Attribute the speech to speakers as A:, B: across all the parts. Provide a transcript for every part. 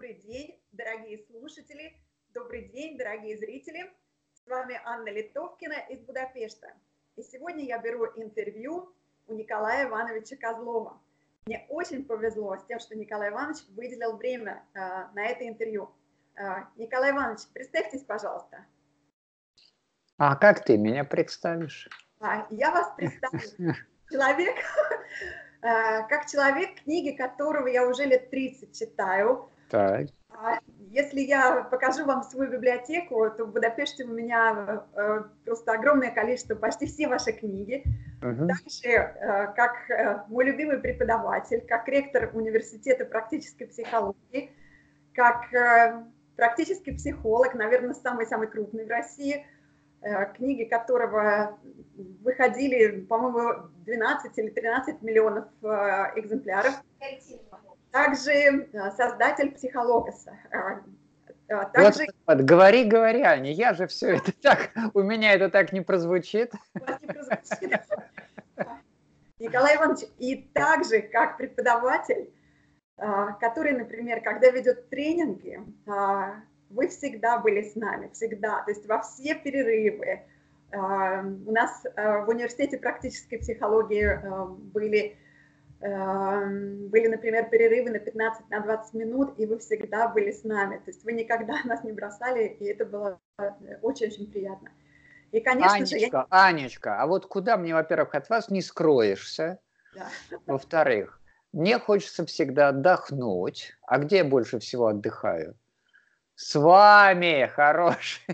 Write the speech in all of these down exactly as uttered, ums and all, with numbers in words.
A: Добрый день, дорогие слушатели, добрый день, дорогие зрители. С вами Анна Литовкина из Будапешта. И сегодня я беру интервью у Николая Ивановича Козлова. Мне очень повезло с тем, что Николай Иванович выделил время э, на это интервью. Э, Николай Иванович, представьтесь, пожалуйста.
B: А как ты меня представишь?
A: А, я вас представлю. Человек, как человек, книги которого я уже лет тридцать читаю.
B: Так.
A: Если я покажу вам свою библиотеку, то в Будапеште у меня просто огромное количество, почти все ваши книги. Угу. Также, как мой любимый преподаватель, как ректор университета практической психологии, как практический психолог, наверное, самый-самый крупный в России, книги которого выходили, по-моему, двенадцать или тринадцать миллионов экземпляров. Также создатель Психологоса.
B: Также... Вот, вот, говори, говори, Аня, я же все это так, у меня это так не прозвучит.
A: У вас не прозвучит. Николай Иванович, и также как преподаватель, который, например, когда ведет тренинги, вы всегда были с нами, всегда, то есть во все перерывы. У нас в университете практической психологии были, были, например, перерывы на пятнадцать-двадцать минут, и вы всегда были с нами. То есть вы никогда нас не бросали, и это было очень-очень приятно.
B: И, конечно Анечка, же, я... Анечка, а вот куда мне, во-первых, от вас не скроешься, да. Во-вторых, мне хочется всегда отдохнуть. А где я больше всего отдыхаю? С вами, хороший.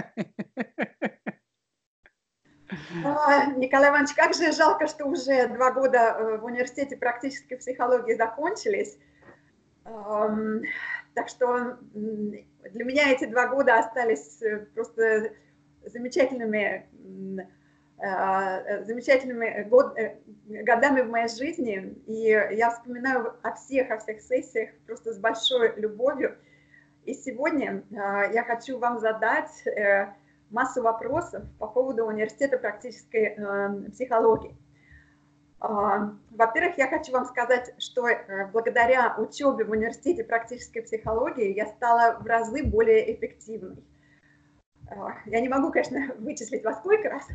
A: Николай Иванович, как же жалко, что уже два года в университете практической психологии закончились. Так что для меня эти два года остались просто замечательными, замечательными год, годами в моей жизни. И я вспоминаю о всех, о всех сессиях просто с большой любовью. И сегодня я хочу вам задать массу вопросов по поводу университета практической психологии. Во-первых, я хочу вам сказать, что благодаря учебе в университете практической психологии я стала в разы более эффективной. Я не могу, конечно, вычислить во сколько раз.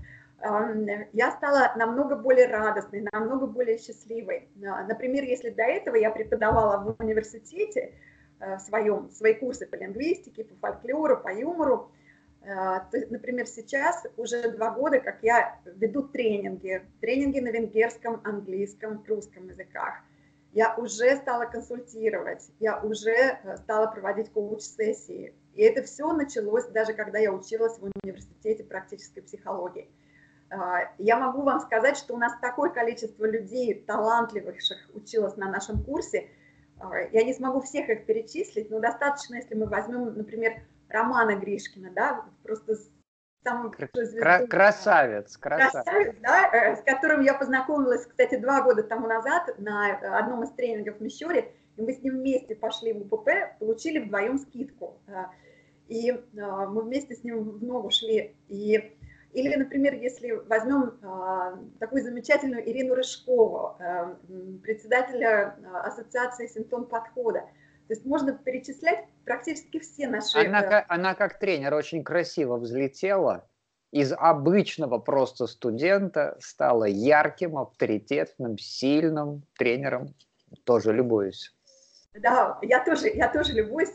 A: Я стала намного более радостной, намного более счастливой. Например, если до этого я преподавала в университете в своем, свои курсы по лингвистике, по фольклору, по юмору, то, например, сейчас уже два года, как я веду тренинги, тренинги на венгерском, английском, русском языках. Я уже стала консультировать, я уже стала проводить коуч-сессии. И это все началось даже когда я училась в университете практической психологии. Я могу вам сказать, что у нас такое количество людей, талантливых, училось на нашем курсе. Я не смогу всех их перечислить, но достаточно, если мы возьмем, например, Романа Гришкина, да, просто самым
B: звездой, красавец, красавец,
A: красавец, да, с которым я познакомилась, кстати, два года тому назад на одном из тренингов в Мещере, и мы с ним вместе пошли в УПП, получили вдвоем скидку, и мы вместе с ним в ногу шли. И, или, например, если возьмем такую замечательную Ирину Рыжкову, председателя ассоциации «Синтон подхода», то есть можно перечислять практически все наши...
B: Она, она как тренер очень красиво взлетела, из обычного просто студента стала ярким, авторитетным, сильным тренером. Тоже любуюсь.
A: Да, я тоже, я тоже любуюсь.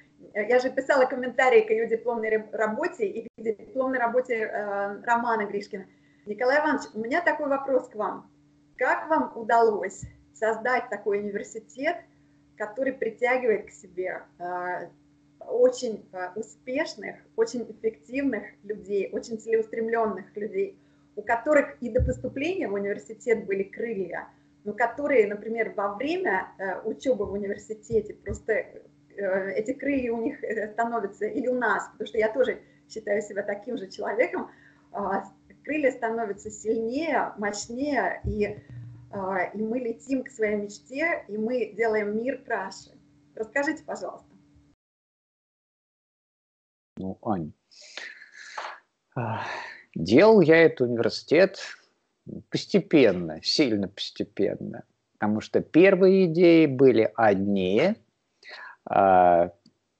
A: Я же писала комментарии к ее дипломной работе и к дипломной работе Романа Гришкина. Николай Иванович, у меня такой вопрос к вам. Как вам удалось создать такой университет, который притягивает к себе э, очень э, успешных, очень эффективных людей, очень целеустремленных людей, у которых и до поступления в университет были крылья, но которые, например, во время э, учебы в университете просто э, эти крылья у них становятся, или у нас, потому что я тоже считаю себя таким же человеком, э, крылья становятся сильнее, мощнее, и и мы летим к своей мечте, и мы делаем мир краше. Расскажите, пожалуйста.
B: Ну, Ань, делал я этот университет постепенно, сильно постепенно, потому что первые идеи были одни, А,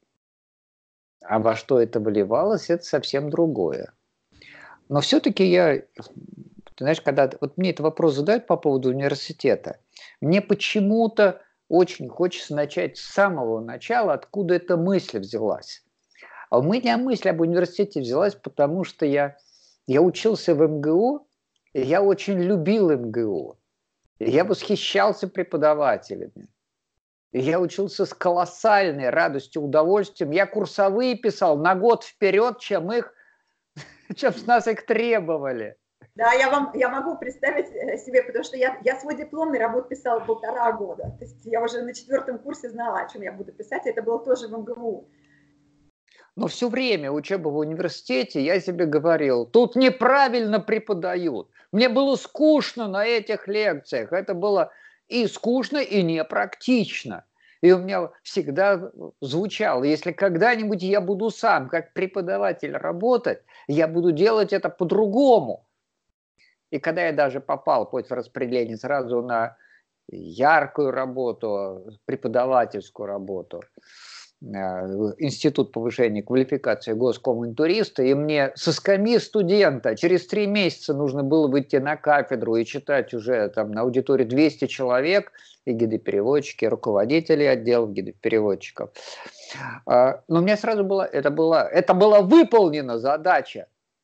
B: а во что это выливалось, это совсем другое. Но все-таки я, ты знаешь, когда вот мне этот вопрос задают по поводу университета, мне почему-то очень хочется начать с самого начала, откуда эта мысль взялась. А у меня мысль об университете взялась, потому что я, я учился в эм гэ у, и я очень любил эм гэ у. И я восхищался преподавателями. И я учился с колоссальной радостью, удовольствием. Я курсовые писал на год вперед, чем их, чем с нас их требовали.
A: Да, я, вам, я могу представить себе, потому что я, я свой дипломный работу писала полтора года. То есть я уже на четвертом курсе знала, о чем я буду писать. Это было тоже в эм гэ у.
B: Но все время учебы в университете я себе говорил, тут неправильно преподают. Мне было скучно на этих лекциях. Это было и скучно, и непрактично. И у меня всегда звучало, если когда-нибудь я буду сам как преподаватель работать, я буду делать это по-другому. И когда я даже попал после распределения сразу на яркую работу, преподавательскую работу, Институт повышения квалификации госкоминтуриста, и мне со скамьи студента через три месяца нужно было выйти на кафедру и читать уже там на аудитории двести человек, и гиды-переводчики, и руководители отделов гидов-переводчиков. Но у меня сразу было, это была, это была выполнена задача.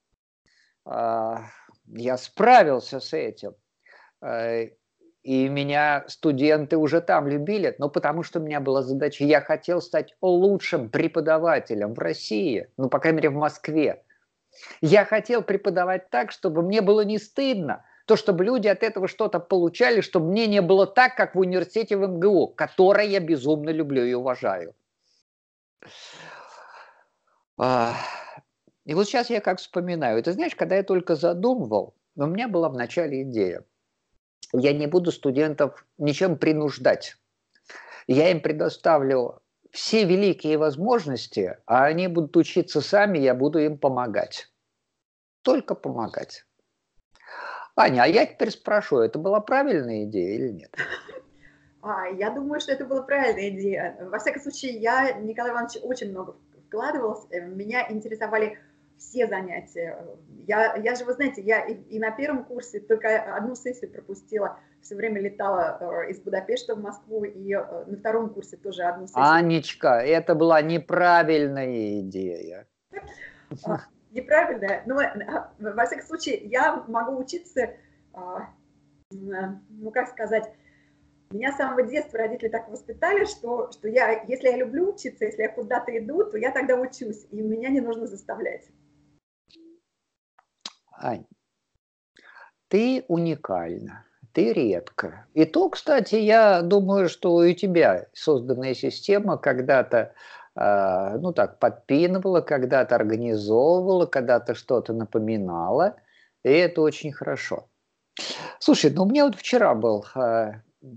B: Я справился с этим. И меня студенты уже там любили, но потому что у меня была задача, я хотел стать лучшим преподавателем в России, ну, по крайней мере, в Москве. Я хотел преподавать так, чтобы мне было не стыдно, то, чтобы люди от этого что-то получали, чтобы мне не было так, как в университете в эм гэ у, которое я безумно люблю и уважаю. И вот сейчас я как вспоминаю, ты знаешь, когда я только задумывал, у меня была в начале идея. Я не буду студентов ничем принуждать. Я им предоставлю все великие возможности, а они будут учиться сами, я буду им помогать. Только помогать. Аня, а я теперь спрошу, это была правильная идея или нет?
A: А, я думаю, что это была правильная идея. Во всяком случае, я, Николай Иванович, очень много вкладывалась. Меня интересовали все занятия. Я, я же, вы знаете, я и, и на первом курсе только одну сессию пропустила. Все время летала э, из Будапешта в Москву, и э, на втором курсе тоже одну сессию.
B: Анечка, это была неправильная идея.
A: А, неправильная? Но, во всяком случае, я могу учиться, а, ну, как сказать, меня с самого детства родители так воспитали, что, что я, если я люблю учиться, если я куда-то иду, то я тогда учусь, и меня не нужно заставлять.
B: Ань, ты уникальна, ты редко. И то, кстати, я думаю, что и у тебя созданная система когда-то, э, ну так, подпинывала, когда-то организовывала, когда-то что-то напоминала, и это очень хорошо. Слушай, ну у меня вот вчера был, э,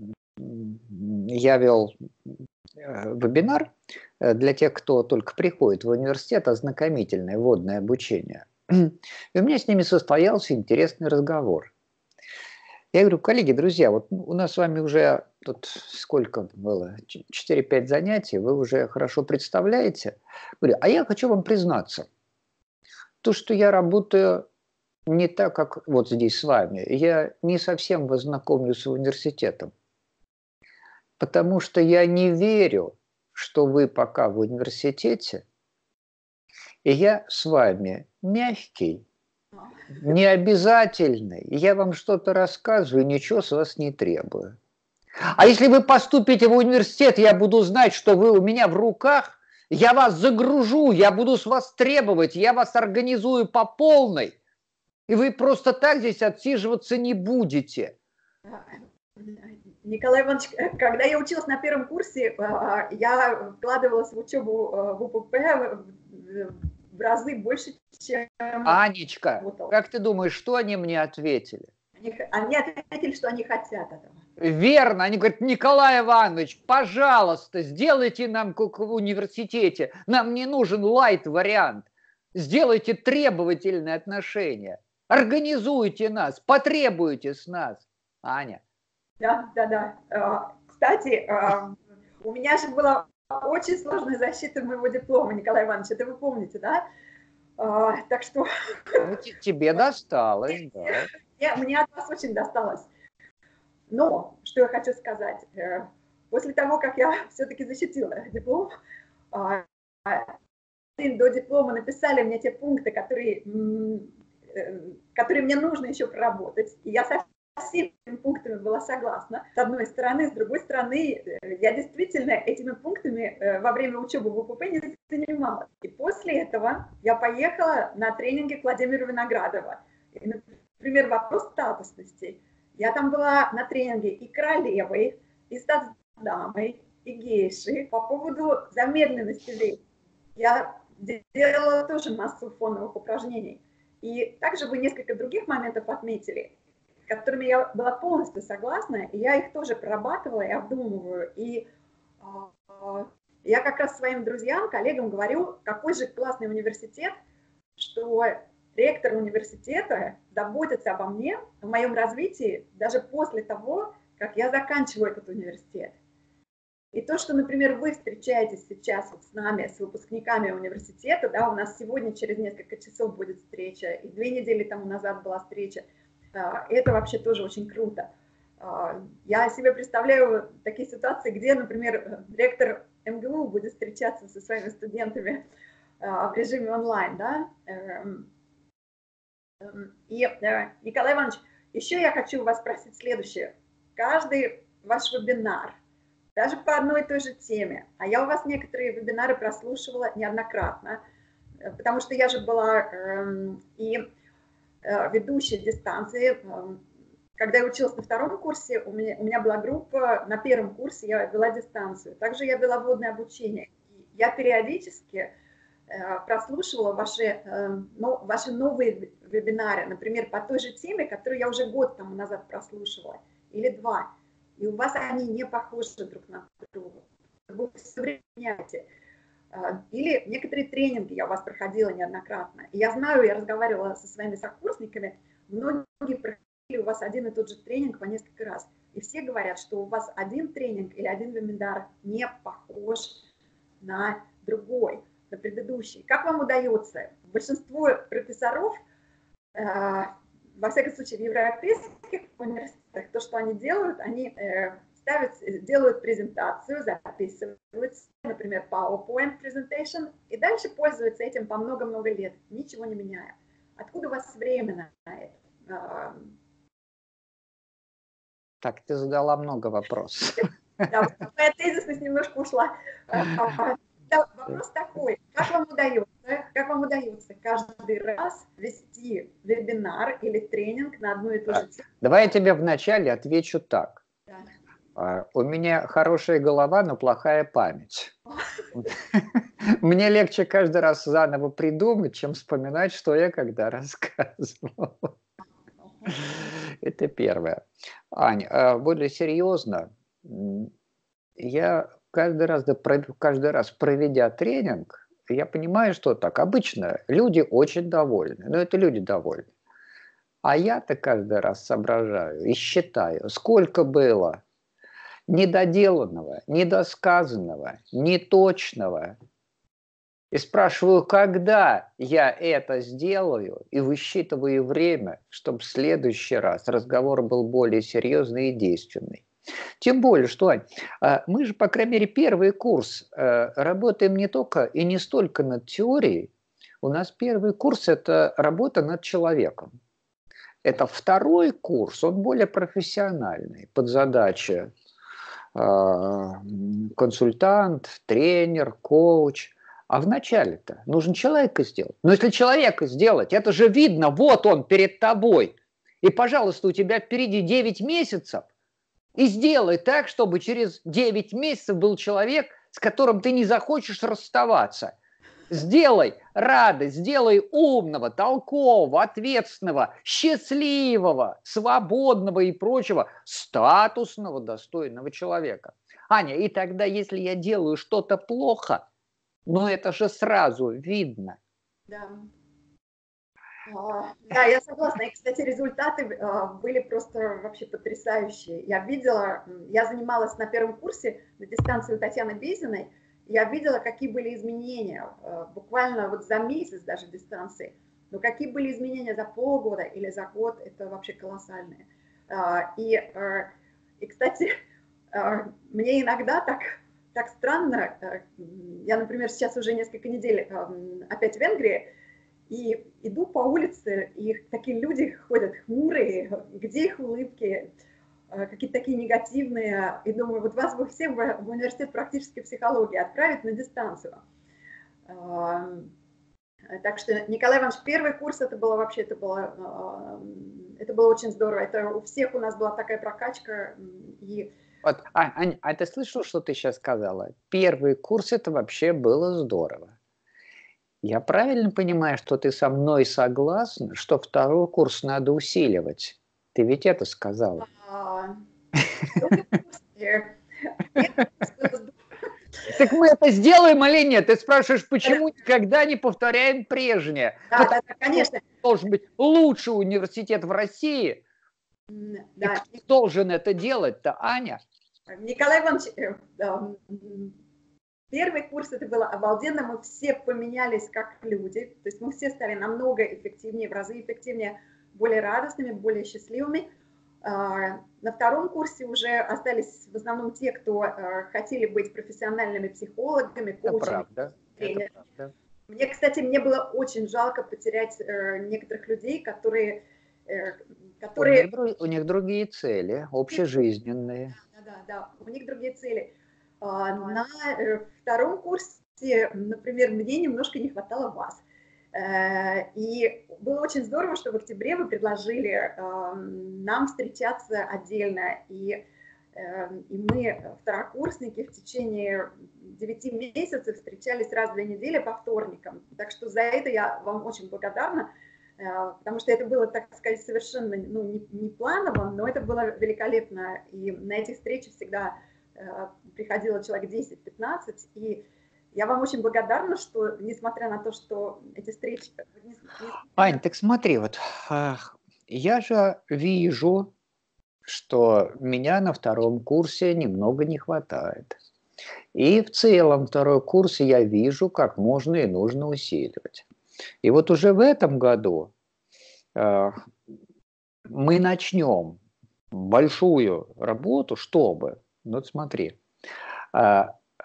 B: я вел вебинар для тех, кто только приходит в университет, ознакомительное вводное обучение. И у меня с ними состоялся интересный разговор. Я говорю, коллеги, друзья, вот у нас с вами уже тут сколько было, четыре-пять занятий, вы уже хорошо представляете. Говорю, а я хочу вам признаться, то, что я работаю не так, как вот здесь с вами, я не совсем вас знакомлю с университетом, потому что я не верю, что вы пока в университете, и я с вами мягкий, необязательный, я вам что-то рассказываю, ничего с вас не требую. А если вы поступите в университет, я буду знать, что вы у меня в руках, я вас загружу, я буду с вас требовать, я вас организую по полной, и вы просто так здесь отсиживаться не будете.
A: Николай Иванович, когда я училась на первом курсе, я вкладывалась в учебу в у пэ пэ в разы больше, чем...
B: Анечка, как ты думаешь, что они мне ответили?
A: Они, они ответили, что они хотят этого.
B: Верно, они говорят, Николай Иванович, пожалуйста, сделайте нам как в университете, нам не нужен лайт-вариант, сделайте требовательные отношения, организуйте нас, потребуйте с нас. Аня.
A: Да, да, да. Кстати, у меня же было очень сложная защита моего диплома, Николай Иванович, это вы помните, да? А, так что...
B: Ну, тебе досталось, да.
A: Я, мне от вас очень досталось. Но, что я хочу сказать, после того, как я все-таки защитила диплом, до диплома написали мне те пункты, которые, которые мне нужно еще проработать, и я со всеми пунктами была согласна, с одной стороны, с другой стороны, я действительно этими пунктами во время учебы в УПП не занималась. И после этого я поехала на тренинги к Владимиру Виноградову. И, например, вопрос статусности. Я там была на тренинге и королевой, и статсдамой, и гейшей по поводу замедленности времени. Я делала тоже массу фоновых упражнений. И также вы несколько других моментов отметили, с которыми я была полностью согласна, и я их тоже прорабатывала и обдумываю. И э, я как раз своим друзьям, коллегам говорю, какой же классный университет, что ректор университета заботится обо мне, о моем развитии, даже после того, как я заканчиваю этот университет. И то, что, например, вы встречаетесь сейчас вот с нами, с выпускниками университета, да, у нас сегодня через несколько часов будет встреча, и две недели тому назад была встреча, это вообще тоже очень круто. Я себе представляю такие ситуации, где, например, ректор эм гэ у будет встречаться со своими студентами в режиме онлайн, да. И, Николай Иванович, еще я хочу у вас спросить следующее. Каждый ваш вебинар, даже по одной и той же теме, а я у вас некоторые вебинары прослушивала неоднократно, потому что я же была э, и э, ведущей дистанции. Когда я училась на втором курсе, у меня, у меня была группа, на первом курсе я вела дистанцию. Также я вела вводное обучение. И я периодически э, прослушивала ваши, э, но, ваши новые вебинары, например, по той же теме, которую я уже год тому назад прослушивала, или два. И у вас они не похожи друг на друга. Вы все время меняете. Или некоторые тренинги я у вас проходила неоднократно. И я знаю, я разговаривала со своими сокурсниками, многие проходили у вас один и тот же тренинг по несколько раз. И все говорят, что у вас один тренинг или один вебинар не похож на другой, на предыдущий. Как вам удается? Большинство профессоров, во всяком случае, в европейских университетах, то, что они делают, они э, ставят, делают презентацию, записывают, например, PowerPoint presentation, и дальше пользуются этим по много-много лет, ничего не меняя. Откуда у вас время на это?
B: Так, ты задала много вопросов.
A: Да, моя тезисность немножко ушла. Вопрос такой, как вам удается, как вам удается каждый раз вести вебинар или тренинг на одну и ту же тему?
B: Давай я тебе вначале отвечу так.
A: Да.
B: У меня хорошая голова, но плохая память. Мне легче каждый раз заново придумать, чем вспоминать, что я когда рассказывал. Это первое. Ань, более серьезно, я каждый раз, каждый раз проведя тренинг, я понимаю, что так. Обычно люди очень довольны, но это люди довольны. А я-то каждый раз соображаю и считаю, сколько было недоделанного, недосказанного, неточного. И спрашиваю, когда я это сделаю, и высчитываю время, чтобы в следующий раз разговор был более серьезный и действенный. Тем более, что, Ань, мы же, по крайней мере, первый курс работаем не только и не столько над теорией. У нас первый курс – это работа над человеком. Это второй курс, он более профессиональный, под задачи консультант, тренер, коуч. А вначале-то нужно человека сделать. Но если человека сделать, это же видно, вот он перед тобой. И, пожалуйста, у тебя впереди девять месяцев. И сделай так, чтобы через девять месяцев был человек, с которым ты не захочешь расставаться. Сделай радость, сделай умного, толкового, ответственного, счастливого, свободного и прочего, статусного, достойного человека. Аня, и тогда, если я делаю что-то плохо, ну это же сразу видно.
A: Да. Да, я согласна. И, кстати, результаты были просто вообще потрясающие. Я видела, я занималась на первом курсе на дистанции у Татьяны Безиной, я видела, какие были изменения, буквально вот за месяц даже дистанции. Но какие были изменения за полгода или за год, это вообще колоссальные. И, и кстати, мне иногда так, так странно, я, например, сейчас уже несколько недель опять в Венгрии, и иду по улице, и такие люди ходят хмурые, где их улыбки, какие-то такие негативные, и думаю, вот вас бы всех в университет практической психологии отправить на дистанцию. Так что, Николай Иванович, первый курс, это было вообще, это было, это было очень здорово, это у всех у нас была такая прокачка. И...
B: Вот, а, Ань, а ты слышал, что ты сейчас сказала? Первый курс, это вообще было здорово. Я правильно понимаю, что ты со мной согласна, что второй курс надо усиливать? Ты ведь это сказала. Так мы это сделаем или нет? Ты спрашиваешь, почему никогда не повторяем прежнее?
A: Да, да, да, конечно.
B: Должен быть лучший университет в России. Да. И кто должен это делать-то, Аня?
A: Николай Иванович, первый курс это было обалденно, мы все поменялись как люди, то есть мы все стали намного эффективнее, в разы эффективнее, более радостными, более счастливыми. На втором курсе уже остались в основном те, кто хотели быть профессиональными психологами, коучами, тренерами. Мне, кстати, мне было очень жалко потерять некоторых людей, которые... которые...
B: У них, у них другие цели, общежизненные.
A: Да, да, да, у них другие цели. На втором курсе, например, мне немножко не хватало вас. И было очень здорово, что в октябре вы предложили нам встречаться отдельно. И, и мы, второкурсники, в течение девяти месяцев встречались раз в две недели по вторникам. Так что за это я вам очень благодарна, потому что это было, так сказать, совершенно ну, не, не планово, но это было великолепно. И на этих встречах всегда приходило человек десять-пятнадцать, и я вам очень благодарна, что, несмотря на то, что эти встречи...
B: Ань, так смотри, вот я же вижу, что меня на втором курсе немного не хватает. И в целом второй курс я вижу, как можно и нужно усиливать. И вот уже в этом году э, мы начнем большую работу, чтобы, вот смотри, э,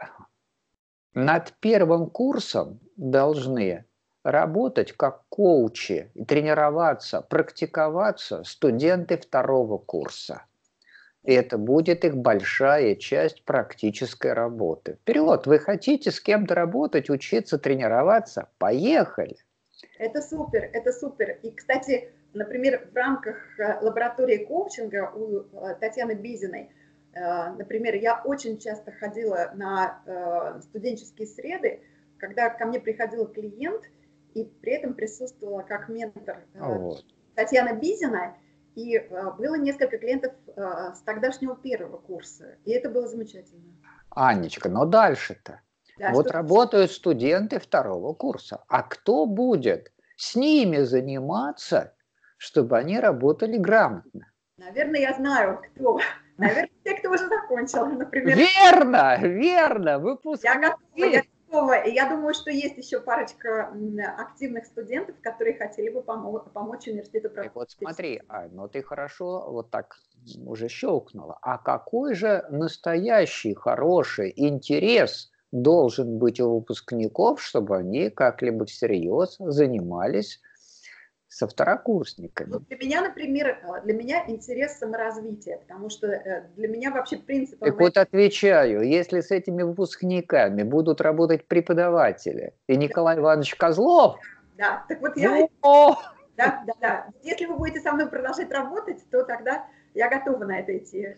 B: над первым курсом должны работать как коучи, тренироваться, практиковаться студенты второго курса. И это будет их большая часть практической работы. Вперед! Вы хотите с кем-то работать, учиться, тренироваться? Поехали!
A: Это супер, это супер. И, кстати, например, в рамках лаборатории коучинга у Татьяны Бизиной, например, я очень часто ходила на студенческие среды, когда ко мне приходил клиент, и при этом присутствовала как ментор вот. Татьяна Бизина, и было несколько клиентов с тогдашнего первого курса, и это было замечательно.
B: Анечка, но дальше-то? Да, вот работают студенты второго курса, а кто будет с ними заниматься, чтобы они работали грамотно?
A: Наверное, я знаю, кто. Наверное, те, кто уже закончил, например.
B: Верно, верно, выпускники.
A: Я готова, я готова. И я думаю, что есть еще парочка активных студентов, которые хотели бы помо- помочь университету.
B: Так вот смотри, Ань, ну ты хорошо вот так уже щелкнула. А какой же настоящий, хороший интерес должен быть у выпускников, чтобы они как-либо всерьез занимались со второкурсниками?
A: Ну, для меня, например, для меня интерес саморазвития, потому что для меня вообще принцип...
B: Так вот отвечаю, если с этими выпускниками будут работать преподаватели и Николай Иванович Козлов...
A: Да, так вот я... Да, да, да. Если вы будете со мной продолжать работать, то тогда я готова на это идти.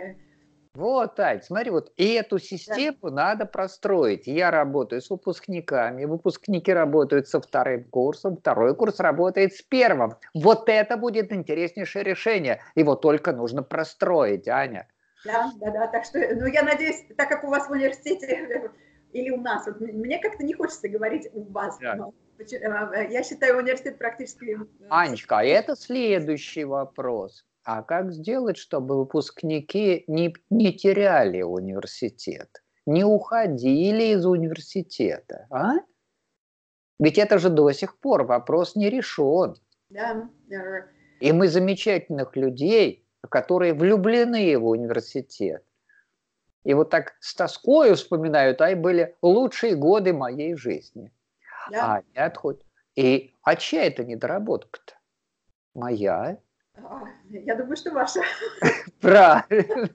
B: Вот, Ань, смотри, вот и эту систему да. надо простроить. Я работаю с выпускниками, выпускники работают со вторым курсом, второй курс работает с первым. Вот это будет интереснейшее решение. Его только нужно простроить, Аня.
A: Да, да, да. Так что, ну, я надеюсь, так как у вас в университете или у нас, вот, мне как-то не хочется говорить у вас, да. но я считаю университет практически...
B: Анечка, а это следующий вопрос. А как сделать, чтобы выпускники не, не теряли университет? не уходили из университета, а? Ведь это же до сих пор вопрос не решен.
A: Да.
B: И мы замечательных людей, которые влюблены в университет. И вот так с тоскою вспоминают, ай, были лучшие годы моей жизни.
A: Да.
B: А они отходят. И а чья это недоработка-то? Моя.
A: Я думаю, что ваша.
B: Правильно.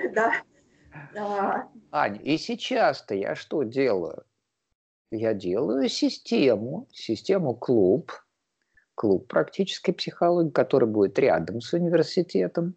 A: Да.
B: Аня, и сейчас-то я что делаю? Я делаю систему, систему клуб, клуб практической психологии, который будет рядом с университетом,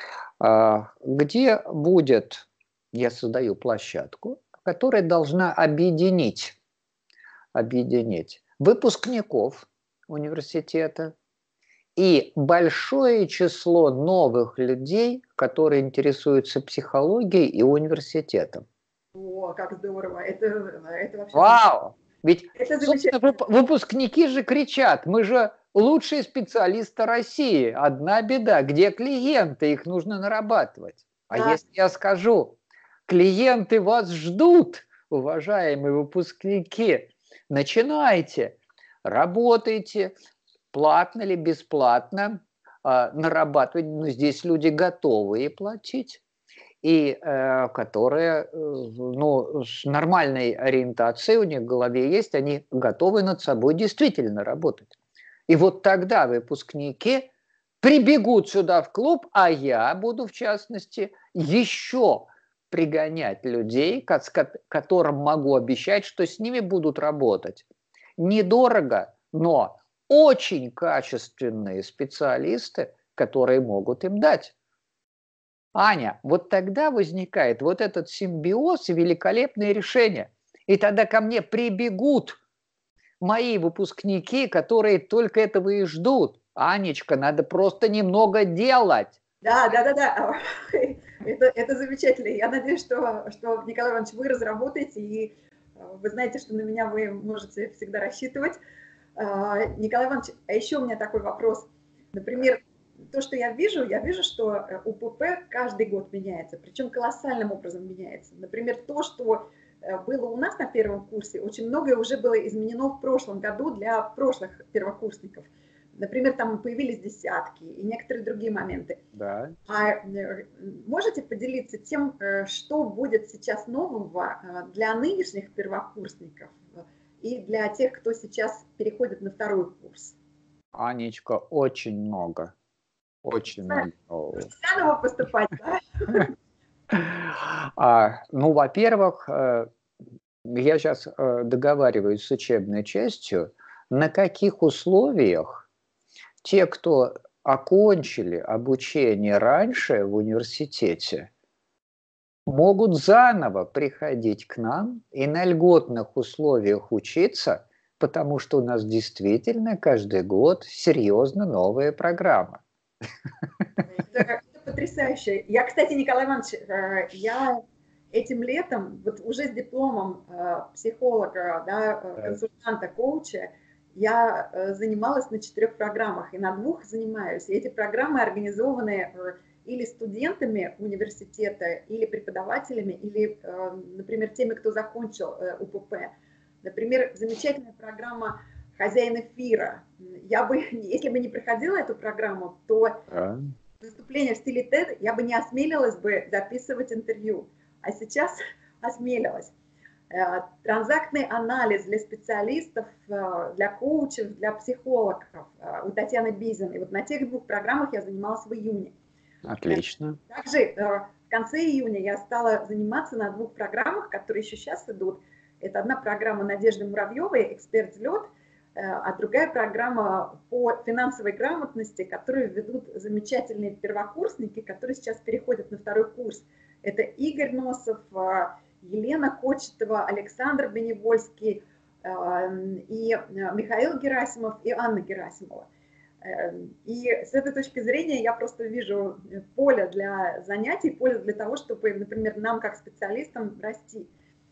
B: где будет, я создаю площадку, которая должна объединить, объединить выпускников университета и большое число новых людей, которые интересуются психологией и университетом.
A: О, как здорово! Это, это вообще...
B: Вау! Ведь,
A: это
B: собственно, выпускники же кричат, мы же лучшие специалисты России. Одна беда, где клиенты, их нужно нарабатывать. А да. Если я скажу, клиенты вас ждут, уважаемые выпускники, начинайте, работайте, платно или бесплатно, нарабатывать. Но здесь люди готовые платить. И э, которые, э, ну, с нормальной ориентацией у них в голове есть, они готовы над собой действительно работать. И вот тогда выпускники прибегут сюда в клуб, а я буду, в частности, еще пригонять людей, которым могу обещать, что с ними будут работать. Недорого, но очень качественные специалисты, которые могут им дать. Аня, вот тогда возникает вот этот симбиоз и великолепные решения. И тогда ко мне прибегут мои выпускники, которые только этого и ждут. Анечка, надо просто немного делать.
A: Да, да, да, да. Это, это замечательно. Я надеюсь, что, что, Николай Иванович, вы разработаете, и вы знаете, что на меня вы можете всегда рассчитывать. Николай Иванович, а еще у меня такой вопрос. Например, то, что я вижу, я вижу, что УПП каждый год меняется, причем колоссальным образом меняется. Например, то, что было у нас на первом курсе, очень многое уже было изменено в прошлом году для прошлых первокурсников. Например, там появились десятки и некоторые другие моменты.
B: Да.
A: А можете поделиться тем, что будет сейчас нового для нынешних первокурсников и для тех, кто сейчас переходит на второй курс?
B: Анечка, очень много. Очень много.
A: Нужно заново поступать, да?
B: А, ну, во-первых, я сейчас договариваюсь с учебной частью, на каких условиях те, кто окончили обучение раньше в университете, могут заново приходить к нам и на льготных условиях учиться, потому что у нас действительно каждый год серьезно новая программа.
A: Это, это потрясающе. Я, кстати, Николай Иванович, я этим летом, вот уже с дипломом психолога, да, консультанта, коуча, я занималась на четырех программах, и на двух занимаюсь. И эти программы организованы или студентами университета, или преподавателями, или, например, теми, кто закончил УПП. Например, замечательная программа «Хозяин эфира». Я бы, если бы не проходила эту программу, то а? выступление в стиле TED я бы не осмелилась бы записывать интервью, а сейчас осмелилась. Транзактный анализ для специалистов, для коучев, для психологов у Татьяны Бизиной. Вот на тех двух программах я занималась в июне.
B: Отлично.
A: Также в конце июня я стала заниматься на двух программах, которые еще сейчас идут. Это одна программа Надежды Муравьевой «Эксперт взлет», а другая программа по финансовой грамотности, которую ведут замечательные первокурсники, которые сейчас переходят на второй курс. Это Игорь Носов, Елена Кочетова, Александр Беневольский, и Михаил Герасимов, и Анна Герасимова. И с этой точки зрения я просто вижу поле для занятий, поле для того, чтобы, например, нам как специалистам расти.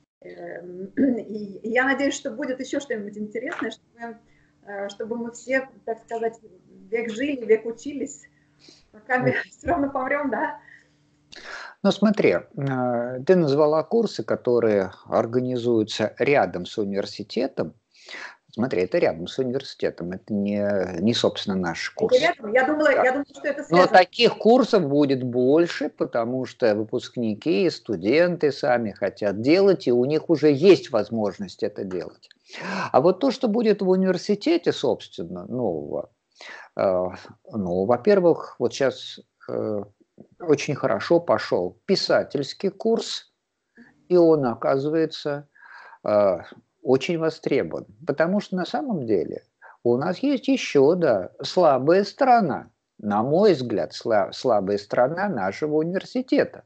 A: И я надеюсь, что будет еще что-нибудь интересное, чтобы, чтобы мы все, так сказать, век жили, век учились, пока мы все равно помрем, да?
B: Ну, смотри, э, ты назвала курсы, которые организуются рядом с университетом. Смотри, это рядом с университетом, это не, не собственно, наш
A: Это
B: курс.
A: рядом? Я думала,
B: Да.
A: я думала, что это
B: Но
A: связано.
B: таких курсов будет больше, потому что выпускники и студенты сами хотят делать, и у них уже есть возможность это делать. А вот то, что будет в университете, собственно, нового, э, ну, во-первых, вот сейчас э, очень хорошо пошел писательский курс, и он, оказывается, э, очень востребован. Потому что на самом деле у нас есть еще, да, слабая сторона. На мой взгляд, сла- слабая сторона нашего университета.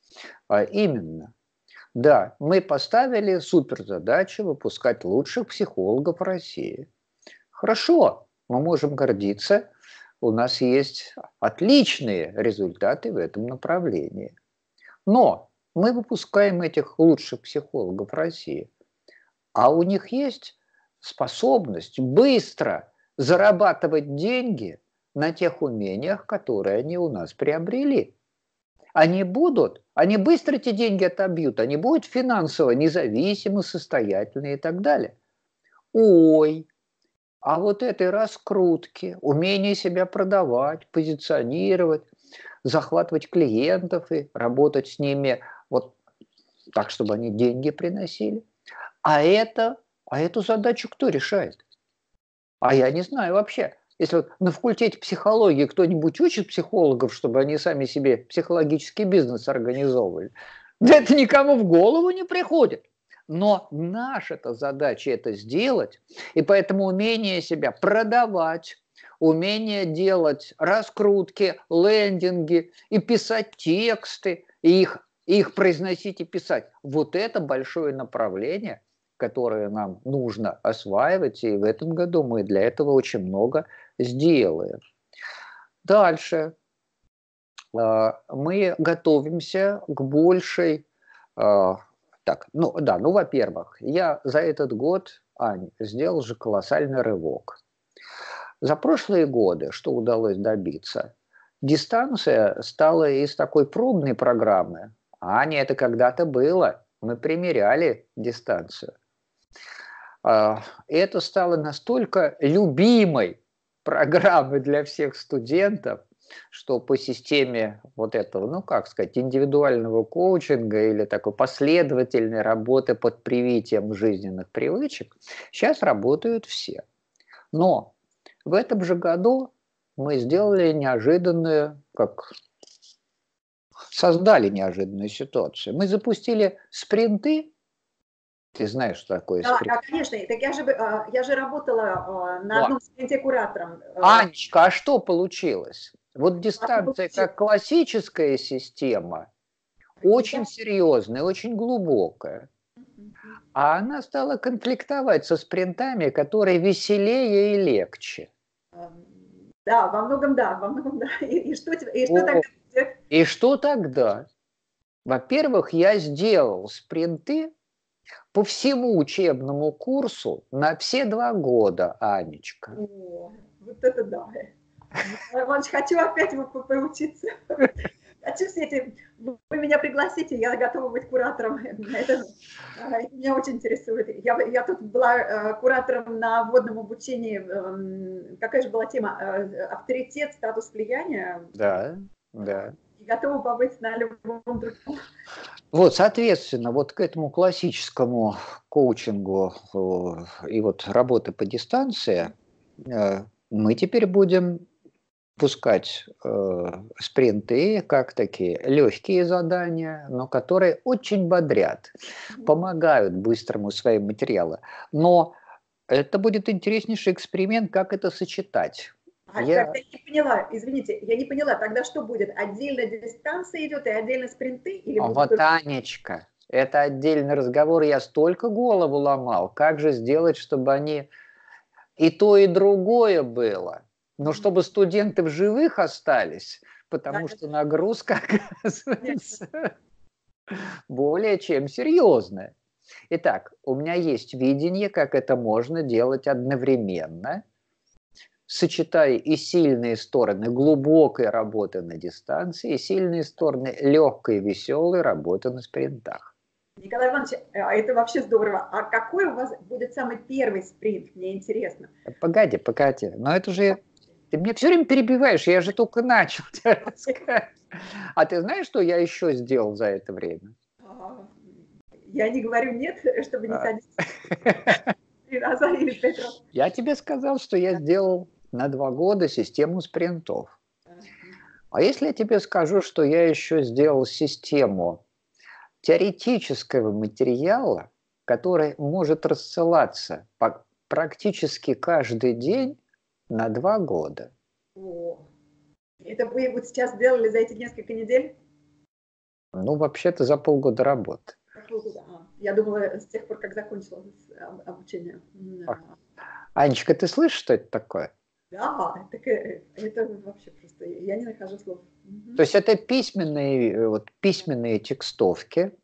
B: А именно, да, мы поставили суперзадачу выпускать лучших психологов России. Хорошо, мы можем гордиться, у нас есть отличные результаты в этом направлении. Но мы выпускаем этих лучших психологов России, а у них есть способность быстро зарабатывать деньги на тех умениях, которые они у нас приобрели. Они будут, они быстро эти деньги отобьют, они будут финансово независимы, состоятельны и так далее. Ой, а вот этой раскрутки, умение себя продавать, позиционировать, захватывать клиентов и работать с ними вот так, чтобы они деньги приносили. А это, а эту задачу кто решает? А я не знаю вообще. Если вот на факультете психологии кто-нибудь учит психологов, чтобы они сами себе психологический бизнес организовывали, да это никому в голову не приходит. Но наша-то задача это сделать, и поэтому умение себя продавать, умение делать раскрутки, лендинги и писать тексты, и их, их произносить и писать, вот это большое направление, которые нам нужно осваивать, и в этом году мы для этого очень много сделаем. Дальше. Мы готовимся к большей... Так, ну да, ну, во-первых, я за этот год, Ань, сделал же колоссальный рывок. За прошлые годы что удалось добиться? Дистанция стала из такой пробной программы. Аня, это когда-то было. Мы примеряли дистанцию. Это стало настолько любимой программой для всех студентов, что по системе вот этого, ну как сказать, индивидуального коучинга или такой последовательной работы под привитием жизненных привычек сейчас работают все. Но в этом же году мы сделали неожиданную, как создали неожиданную ситуацию. Мы запустили спринты. Ты знаешь, что такое
A: Да,
B: спринт?
A: да, конечно. Так я же, я же работала на одном спринте куратором.
B: Анечка, а что получилось? Вот дистанция
A: получилось?
B: как классическая система, очень серьезная, очень глубокая. А она стала конфликтовать со спринтами, которые веселее и легче.
A: Да, во многом да, во многом да. И, и, что, и что
B: О,
A: тогда?
B: И что тогда? Во-первых, я сделал спринты по всему учебному курсу на все два года, Анечка.
A: О, вот это да. Иванович, хочу опять поучиться. Хочу все эти... Вы меня пригласите, я готова быть куратором. Это, это меня очень интересует. Я, я тут была э, куратором на вводном обучении. Э, какая же была тема? Э, авторитет, статус влияния.
B: Да, да.
A: И готова побыть на любом другом.
B: Вот, соответственно, вот к этому классическому коучингу и вот работы по дистанции мы теперь будем пускать э, спринты как такие легкие задания, но которые очень бодрят, помогают быстрому усвоению материала. Но это будет интереснейший эксперимент, как это сочетать.
A: А,
B: я...
A: Тогда я не поняла, извините, я не поняла, тогда что будет? Отдельно дистанция идет и отдельно спринты? Или
B: а
A: будут
B: вот,
A: только...
B: Анечка, это отдельный разговор, я столько голову ломал, как же сделать, чтобы они и то, и другое было. Но чтобы студенты в живых остались, потому что нагрузка, оказывается, более чем серьезная. Итак, у меня есть видение, как это можно делать одновременно. сочетая и сильные стороны глубокой работы на дистанции, и сильные стороны легкой, веселой работы на спринтах.
A: Николай Иванович, это вообще здорово. А какой у вас будет самый первый спринт? Мне интересно.
B: Погоди, погоди. Но это же... Ты меня все время перебиваешь, я же только начал тебе рассказать. А ты знаешь, что я еще сделал за это время?
A: Я не говорю нет, чтобы не садиться три раза или пять раз.
B: Я тебе сказал, что я сделал на два года систему спринтов. А если я тебе скажу, что я еще сделал систему теоретического материала, который может рассылаться по практически каждый день на два года.
A: О, это вы вот сейчас сделали за эти несколько недель?
B: Ну, вообще-то за полгода работы.
A: За полгода. А, я думала, с тех пор, как закончила обучение.
B: А. Анечка, ты слышишь, что это такое?
A: Да, так это вообще просто, я не нахожу слов. Угу.
B: То есть это письменные, вот, письменные текстовки.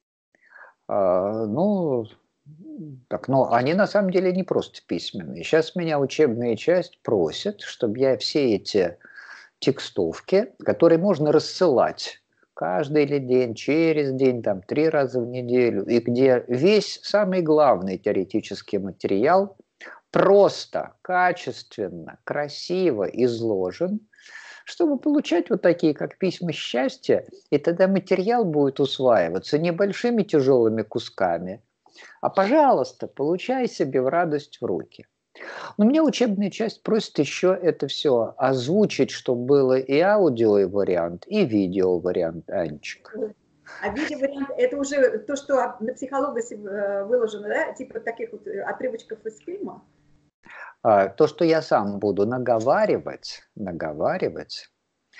B: А, ну, так, но они на самом деле не просто письменные. Сейчас меня учебная часть просит, чтобы я все эти текстовки, которые можно рассылать каждый день, через день, там, три раза в неделю, и где весь самый главный теоретический материал просто, качественно, красиво изложен, чтобы получать вот такие, как письма счастья, и тогда материал будет усваиваться небольшими тяжелыми кусками. А, пожалуйста, получай себе в радость в руки. Но меня учебная часть просит еще это все озвучить, чтобы было и аудио-вариант, и видео-вариант, Анечка.
A: А видео-вариант – это уже то, что на психологосе выложено, да? Типа таких вот отрывочков из фильма?
B: То, что я сам буду наговаривать, наговаривать,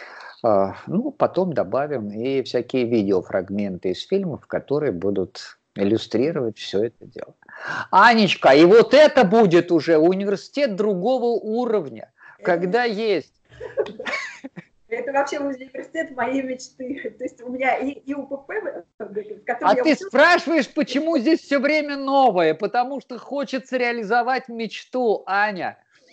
B: ну, потом добавим и всякие видеофрагменты из фильмов, которые будут иллюстрировать все это дело. Анечка, и вот это будет уже университет другого уровня, это... когда есть...
A: Это вообще университет моей мечты. То есть у меня и, и УПП, в
B: котором А я ты учусь... спрашиваешь, почему здесь все время новое? Потому что хочется реализовать мечту, Аня.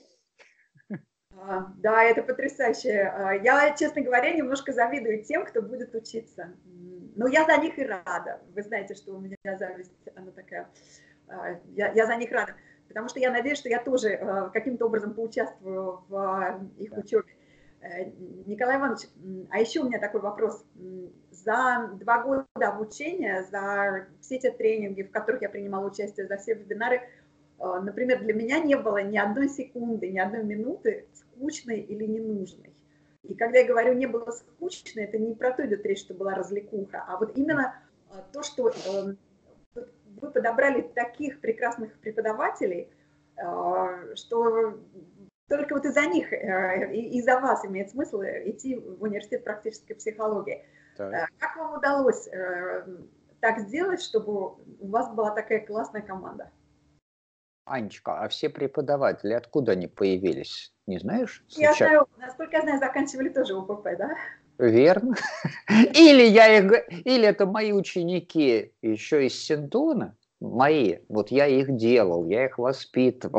A: Да, это потрясающе. Я, честно говоря, немножко завидую тем, кто будет учиться. Но я за них и рада. Вы знаете, что у меня зависть, она такая... Я, я за них рада. Потому что я надеюсь, что я тоже каким-то образом поучаствую в их учебе. Николай Иванович, а еще у меня такой вопрос. За два года обучения, за все те тренинги, в которых я принимала участие, за все вебинары, например, для меня не было ни одной секунды, ни одной минуты скучной или ненужной. И когда я говорю «не было скучно», это не про то идет речь, что была развлекуха, а вот именно то, что вы подобрали таких прекрасных преподавателей, что только вот из-за них, из-за вас имеет смысл идти в университет практической психологии. Так. Как вам удалось так сделать, чтобы у вас была такая классная команда?
B: Анечка, а все преподаватели откуда они появились? Не знаешь?
A: Я знаю, насколько я знаю, заканчивали тоже УПП, да?
B: Верно. Или, я их, или это мои ученики еще из Синдона, мои, вот я их делал, я их воспитывал.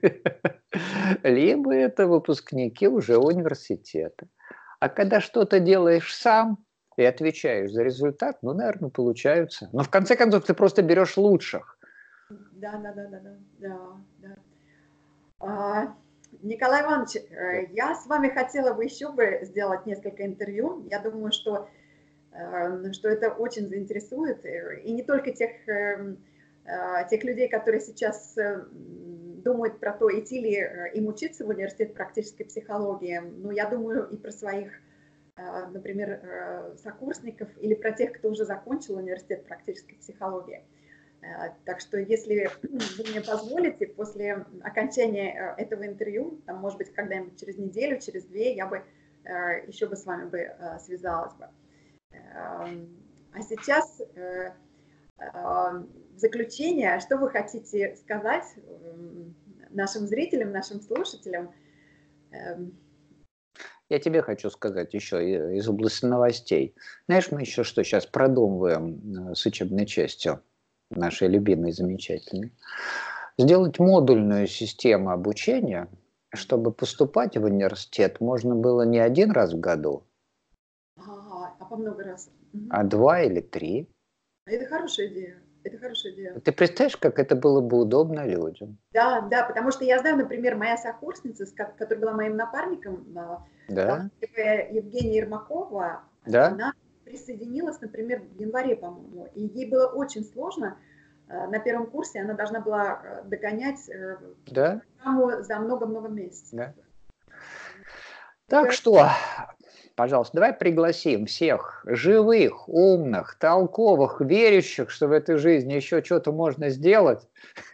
B: Либо это выпускники уже университета. А когда что-то делаешь сам и отвечаешь за результат, ну, наверное, получаются. Но в конце концов ты просто берешь лучших.
A: Да, да, да, да, да, да, да. А, Николай Иванович, я с вами хотела бы еще бы сделать несколько интервью. Я думаю, что, что это очень заинтересует и не только тех, тех людей, которые сейчас думают про то, идти ли им учиться в университет практической психологии, но я думаю и про своих, например, сокурсников или про тех, кто уже закончил университет практической психологии. Так что, если вы мне позволите, после окончания этого интервью, там, может быть, когда-нибудь через неделю, через две, я бы еще бы с вами бы связалась бы. А сейчас в заключение, что вы хотите сказать нашим зрителям, нашим слушателям?
B: Я тебе хочу сказать еще из области новостей. Знаешь, мы еще что сейчас продумываем с учебной частью нашей любимой, замечательной, сделать модульную систему обучения, чтобы поступать в университет, можно было не один раз в году,
A: Ага, а по много раз. Мгм.
B: а два или три.
A: Это хорошая идея. Это хорошая идея.
B: Ты представляешь, как это было бы удобно людям?
A: Да, да, потому что я знаю, например, моя сокурсница, с ко- которая была моим напарником, а,
B: Да?
A: талантливая Евгения Ермакова,
B: Да?
A: она присоединилась, например, в январе, по-моему, и ей было очень сложно. э, На первом курсе она должна была э, догонять э,
B: Да?
A: программу за много-много месяцев.
B: Да. Так
A: Это-
B: что, пожалуйста, давай пригласим всех живых, умных, толковых, верящих, что в этой жизни еще что-то можно сделать.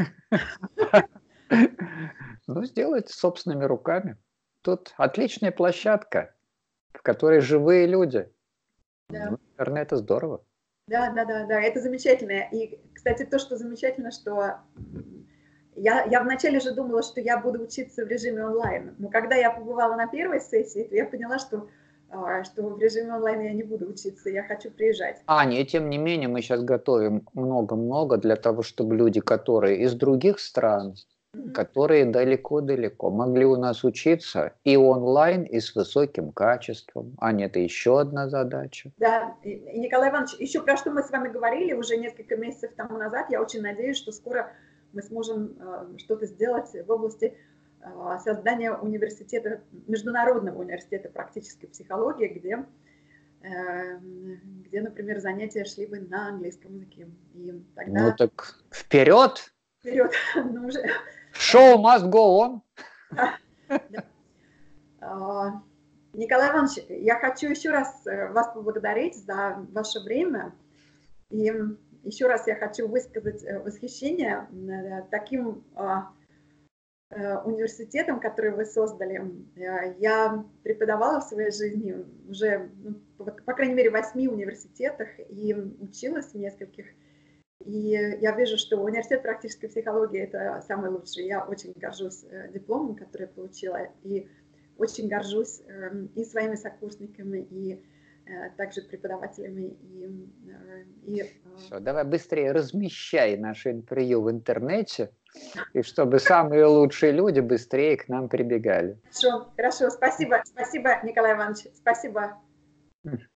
B: Ну, сделайте собственными руками. Тут отличная площадка, в которой живые люди.
A: Да,
B: Ну, наверное, это здорово.
A: да, да, да, да, это замечательно. И, кстати, то, что замечательно, что м, я, я вначале же думала, что я буду учиться в режиме онлайн, но когда я побывала на первой сессии, то я поняла, что, а, что в режиме онлайн я не буду учиться, я хочу приезжать.
B: Аня, и тем не менее мы сейчас готовим много-много для того, чтобы люди, которые из других стран,
A: Мгм.
B: которые далеко-далеко могли у нас учиться и онлайн, и с высоким качеством. Аня, это еще одна задача.
A: Да, и, и, Николай Иванович, еще про что мы с вами говорили уже несколько месяцев тому назад, я очень надеюсь, что скоро мы сможем э, что-то сделать в области э, создания университета, международного университета практической психологии, где э, где, например, занятия шли бы на английском языке. И
B: Ну
A: тогда
B: так вперед!
A: вперед, ну уже.
B: Show must go on!
A: Да, да. А, Николай Иванович, я хочу еще раз э, вас поблагодарить за ваше время. И еще раз я хочу высказать э, восхищение э, таким а, э, университетом, который вы создали. Э, Я преподавала в своей жизни уже, ну, по, по крайней мере, в восьми университетах и училась в нескольких. И я вижу, что университет практической психологии – это самый лучший. Я очень горжусь э, дипломом, который я получила, и очень горжусь э, и своими сокурсниками, и э, также преподавателями. И, э, и, э,
B: Все, давай быстрее размещай наше интервью в интернете, и чтобы самые лучшие люди быстрее к нам прибегали.
A: Хорошо, хорошо. Спасибо, спасибо, Николай Иванович. Спасибо.